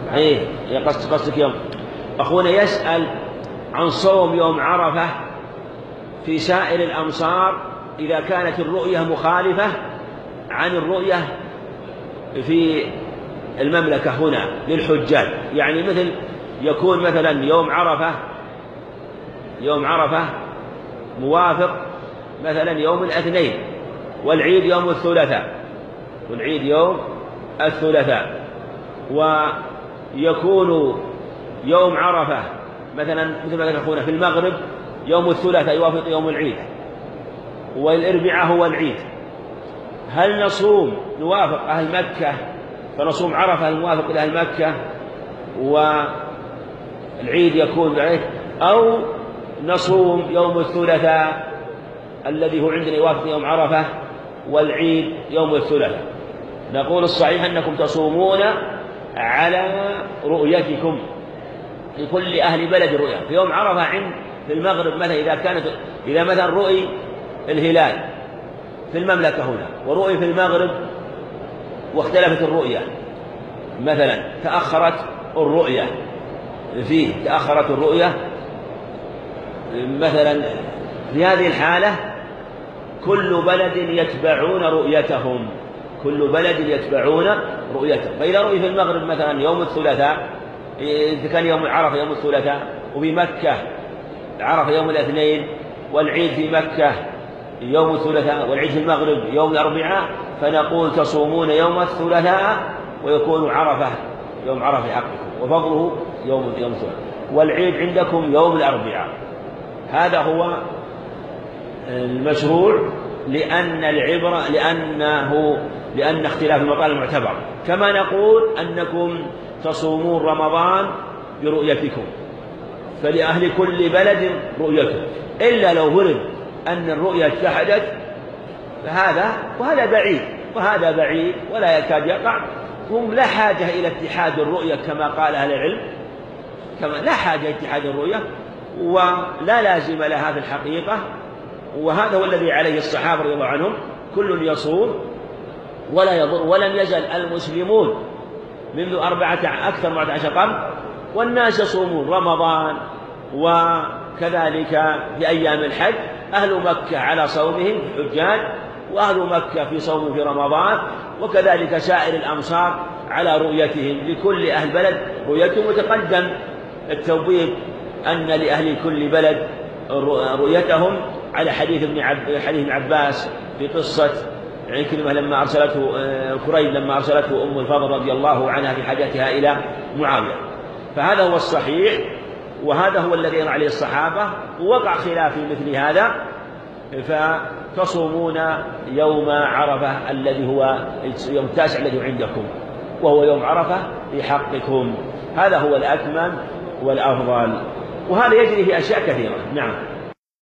إيه قصدك يوم. أخونا يسأل عن صوم يوم عرفة في سائر الأمصار إذا كانت الرؤية مخالفة عن الرؤية في المملكة هنا للحجاج، يعني مثل يكون مثلا يوم عرفة موافق مثلا يوم الاثنين والعيد يوم الثلاثاء، ويكون يوم عرفة مثلا مثل ما يقولون في المغرب يوم الثلاثاء يوافق يوم العيد والاربعاء هو العيد، هل نوافق أهل مكة فنصوم عرفة الموافق لأهل مكة والعيد يكون بعيد، أو نصوم يوم الثلاثاء الذي هو عندنا يوافق يوم عرفة والعيد يوم الثلاثاء؟ نقول الصحيح أنكم تصومون على رؤيتكم لكل أهل بلد رؤية. في يوم عرفة في المغرب مثلا إذا مثلا رؤي الهلال في المملكة هنا ورؤي في المغرب واختلفت الرؤية مثلا تأخرت الرؤية مثلا، في هذه الحالة كل بلد يتبعون رؤيتهم. فإذا رؤي في المغرب مثلا يوم الثلاثاء، إذا كان يوم عرفة يوم الثلاثاء وفي مكة عرفة يوم الاثنين والعيد في مكة يوم الثلاثاء والعيد في المغرب يوم الأربعاء، فنقول تصومون يوم الثلاثاء ويكون يوم عرفة حقكم وفضله يوم الثلاثاء، والعيد عندكم يوم الأربعاء. هذا هو المشروع، لأن اختلاف المطالب معتبر. كما نقول أنكم تصومون رمضان برؤيتكم، فلأهل كل بلد رؤيته، إلا لو فرض أن الرؤية اتحدت وهذا بعيد ولا يكاد يقع، هم لا حاجة إلى اتحاد الرؤية كما قال أهل العلم، لا حاجة اتحاد الرؤية ولا لازم لها في الحقيقة. وهذا هو الذي عليه الصحابة رضي الله عنهم، كل يصوم ولا يضر، ولم يزل المسلمون منذ أكثر من 14 قرن والناس يصومون رمضان، وكذلك في أيام الحج أهل مكة على صومهم الحجاج، وأهل مكة في صوم في رمضان، وكذلك سائر الأمصار على رؤيتهم، لكل أهل بلد رؤيتهم. وتقدم التوبيخ أن لأهل كل بلد رؤيتهم على حديث ابن عباس في قصة عكرمة لما أرسلته كريب لما أرسلته أم الفضل رضي الله عنها في حاجتها إلى معاوية. فهذا هو الصحيح، وهذا هو الذي يرى عليه الصحابة، ووقع خلاف في مثل هذا، فتصومون يوم عرفة الذي هو يوم التاسع الذي عندكم، وهو يوم عرفة في حقكم. هذا هو الأكمل والأفضل، وهذا يجري في أشياء كثيرة. نعم.